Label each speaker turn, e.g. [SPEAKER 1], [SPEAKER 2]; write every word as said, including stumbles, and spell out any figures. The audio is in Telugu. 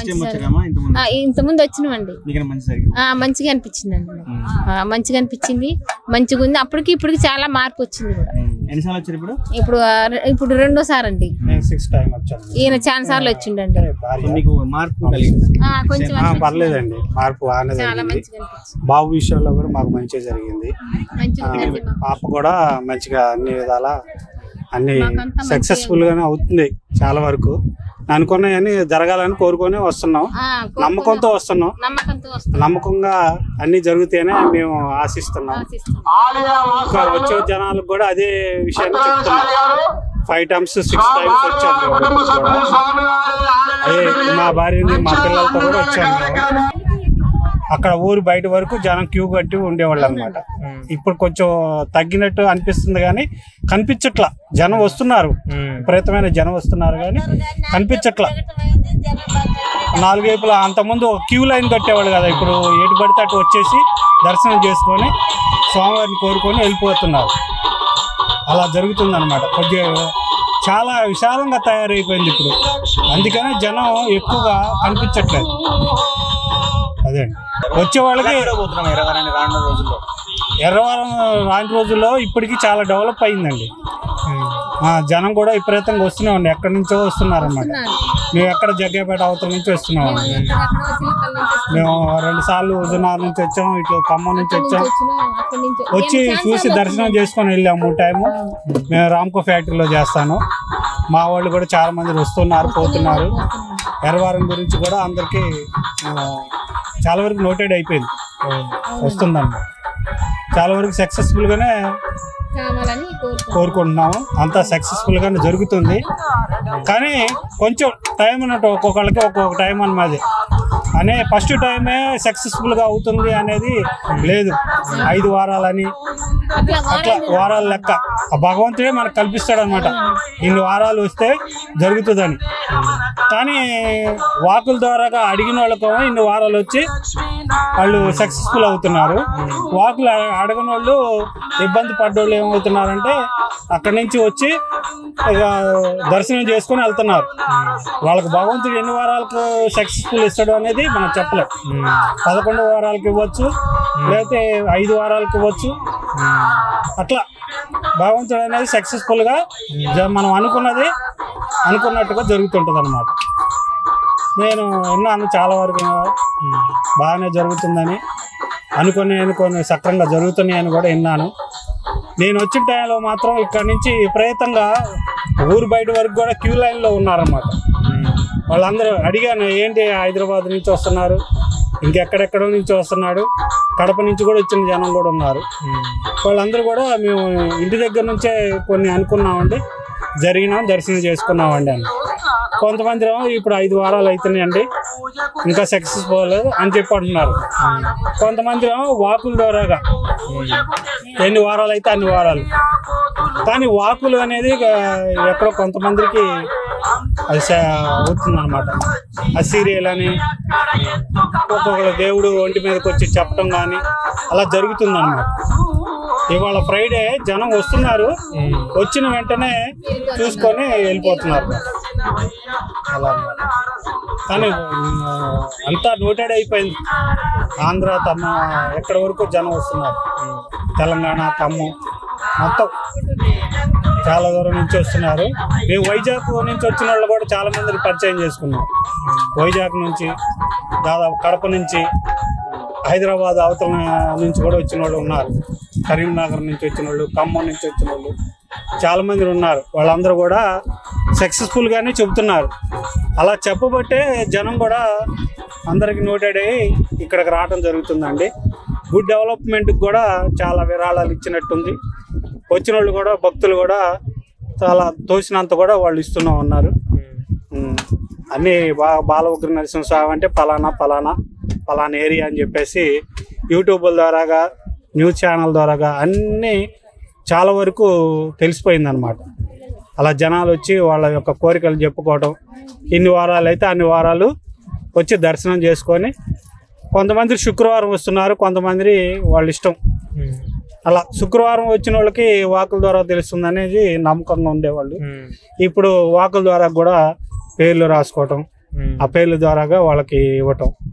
[SPEAKER 1] ఇంత ముందు వచ్చినామండి, మంచిగా అనిపించిందండి, మంచిగా అనిపించింది, మంచిగా ఉంది. అప్పటికి ఇప్పటికి చాలా మార్పు వచ్చింది కూడా. ఇప్పుడు ఇప్పుడు రెండోసారి అండి, ఈయన చాలా సార్లు వచ్చిండండి. కొంచెం
[SPEAKER 2] పర్లేదండి, మార్పు బాబు విషయంలో కూడా మాకు మంచిగా జరిగింది. పాప కూడా మంచిగా అన్ని విధాల అన్ని సక్సెస్ఫుల్ గానే అవుతుంది. చాలా వరకు అనుకున్నాయని జరగాలని కోరుకొని వస్తున్నాం, నమ్మకంతో వస్తున్నాం. నమ్మకంగా అన్ని జరుగుతాయని మేము ఆశిస్తున్నాం. వచ్చే జనాలకు కూడా అదే విషయాన్ని చెప్తున్నాం. ఫైవ్ టైమ్స్ సిక్స్ టైమ్స్ వచ్చాము, అదే మా భార్యని మా పిల్లలతో కూడా వచ్చాము. అక్కడ ఊరు బయట వరకు జనం క్యూ కట్టి ఉండేవాళ్ళు అనమాట. ఇప్పుడు కొంచెం తగ్గినట్టు అనిపిస్తుంది కానీ కనిపించట్లా. జనం వస్తున్నారు, విపరీతమైన జనం వస్తున్నారు కానీ కనిపించట్లా. నాలుగైపులా అంతకుముందు క్యూ లైన్ కట్టేవాళ్ళు కదా, ఇప్పుడు ఎటు పడితే అటు వచ్చేసి దర్శనం చేసుకొని స్వామివారిని కోరుకొని వెళ్ళిపోతున్నారు. అలా జరుగుతుంది అనమాట. కొద్దిగా చాలా విశాలంగా తయారైపోయింది ఇప్పుడు, అందుకనే జనం ఎక్కువగా కనిపించట్లేదు. అదే వచ్చే వాళ్ళకి ఎర్రవరం రాని రోజుల్లో ఇప్పటికి చాలా డెవలప్ అయిందండి. జనం కూడా విపరీతంగా వస్తూనే ఉండి ఎక్కడి నుంచో వస్తున్నారు అన్నమాట. మేము ఎక్కడ జగ్గేపేట అవతల నుంచి వస్తున్నామండి. మేము రెండు సార్లు హుజూర్నగర్ నుంచి వచ్చాము, ఇట్లా ఖమ్మం నుంచి వచ్చాము. వచ్చి చూసి దర్శనం చేసుకొని వెళ్ళాము. టైము మేము రామ్కో ఫ్యాక్టరీలో చేస్తాను. మా వాళ్ళు కూడా చాలా మంది వస్తున్నారు, పోతున్నారు. ఎర్రవరం గురించి కూడా అందరికీ చాలా వరకు నోటెడ్ అయిపోయింది, వస్తుందన్నమాట. చాలా వరకు సక్సెస్ఫుల్ గానే కోరుకుంటున్నాము. అంతా సక్సెస్ఫుల్ గానే జరుగుతుంది. కానీ కొంచెం టైం ఉన్నట్టు ఒక్కొక్కళ్ళకి ఒక్కొక్క టైం అన్నమాట. అనే ఫస్ట్ టైమే సక్సెస్ఫుల్ గా అవుతుంది అనేది లేదు. ఐదు వారాలని అట్లా వారాల లెక్క ఆ భగవంతుడే మనకు కల్పిస్తాడు అనమాట. ఇన్ని వారాలు వస్తే జరుగుతుందని. కానీ వాకుల ద్వారాగా అడిగిన వాళ్ళకు ఇన్ని వారాలు వచ్చి వాళ్ళు సక్సెస్ఫుల్ అవుతున్నారు. వాకులు అడగని వాళ్ళు ఇబ్బంది పడ్డోళ్ళు ఏమవుతున్నారంటే అక్కడి నుంచి వచ్చి ఇక దర్శనం చేసుకొని వెళ్తున్నారు. వాళ్ళకి భగవంతుడు ఎన్ని వారాలకు సక్సెస్ఫుల్ ఇస్తాడు అనేది మనం చెప్పలేం. పదకొండు వారాలకు ఇవ్వచ్చు, లేకపోతే ఐదు వారాలకు ఇవ్వచ్చు. అట్లా భగవంతుడు అనేది సక్సెస్ఫుల్ గా మనం అనుకున్నది అనుకున్నట్టుగా జరుగుతుంటది అన్నమాట. నేను విన్నాను చాలా వరకు బాగానే జరుగుతుందని, అనుకుని అనుకొని సక్రంగా జరుగుతున్నాయని కూడా విన్నాను. నేను వచ్చిన టైంలో మాత్రం ఇక్కడ నుంచి విపరీతంగా ఊరు బయట వరకు కూడా క్యూ లైన్లో ఉన్నారన్నమాట. వాళ్ళందరూ అడిగాను, ఏంటి హైదరాబాద్ నుంచి వస్తున్నారు, ఇంకెక్కడెక్కడో నుంచి వస్తున్నాడు, కడప నుంచి కూడా వచ్చిన జనం కూడా ఉన్నారు. వాళ్ళందరూ కూడా మేము ఇంటి దగ్గర నుంచే కొన్ని అనుకున్నామండి, జరిగినాం, దర్శనం చేసుకున్నామండి అని. కొంతమంది ఇప్పుడు ఐదు వారాలు అవుతున్నాయండి, ఇంకా సక్సెస్ పోలేదు అని చెప్పి అంటున్నారు. కొంతమంది వాకుల ద్వారాగా ఎన్ని వారాలు అయితే అన్ని వారాలు. కానీ వాకులు అనేది ఎక్కడో కొంతమందికి అది అవుతుంది అనమాట. ఆ సీరియల్ అని ఒక్కొక్క దేవుడు ఒంటి మీదకి వచ్చి చెప్పడం కానీ అలా జరుగుతుంది అనమాట. ఇవాళ ఫ్రైడే జనం వస్తున్నారు, వచ్చిన వెంటనే చూసుకొని వెళ్ళిపోతున్నారు అలా. కానీ అంతా నోటెడ్ అయిపోయింది. ఆంధ్ర తమ ఎక్కడి వరకు జనం వస్తున్నారు, తెలంగాణ ఖమ్మం మొత్తం చాలా దూరం నుంచి వస్తున్నారు. మేము వైజాగ్ నుంచి వచ్చిన వాళ్ళు కూడా చాలా మందిని పరిచయం చేసుకున్నాం. వైజాగ్ నుంచి, దాదాపు కడప నుంచి, హైదరాబాద్ అవతల నుంచి కూడా వచ్చిన వాళ్ళు ఉన్నారు. కరీంనగర్ నుంచి వచ్చిన వాళ్ళు, ఖమ్మం నుంచి వచ్చిన వాళ్ళు చాలా మంది ఉన్నారు. వాళ్ళందరూ కూడా సక్సెస్ఫుల్గానే చెబుతున్నారు. అలా చెప్పబట్టే జనం కూడా అందరికి నోటెడ్ అయ్యి ఇక్కడికి రావడం జరుగుతుందండి. గుడ్ డెవలప్మెంట్కి కూడా చాలా విరాళాలు ఇచ్చినట్టుంది. వచ్చిన వాళ్ళు కూడా భక్తులు కూడా చాలా తోసినంత కూడా వాళ్ళు ఇస్తూనే ఉన్నారు. అన్నీ బాగా బాల ఉగ్ర నరసింహస్వామి అంటే పలానా పలానా పలానా ఏరియా అని చెప్పేసి యూట్యూబ్ల ద్వారాగా, న్యూస్ ఛానల్ ద్వారాగా అన్నీ చాలా వరకు తెలిసిపోయిందనమాట. అలా జనాలు వచ్చి వాళ్ళ యొక్క కోరికలు చెప్పుకోవటం, ఇన్ని వారాలు అయితే అన్ని వారాలు వచ్చి దర్శనం చేసుకొని, కొంతమంది శుక్రవారం వస్తున్నారు, కొంతమంది వాళ్ళ ఇష్టం. అలా శుక్రవారం వచ్చిన వాళ్ళకి వాకుల ద్వారా తెలుస్తుంది అనేది నమ్మకంగా ఉండేవాళ్ళు. ఇప్పుడు వాకుల ద్వారా కూడా పేర్లు రాసుకోవటం, అప్పీల్ ద్వారాగా వాళ్ళకి ఇవ్వటం.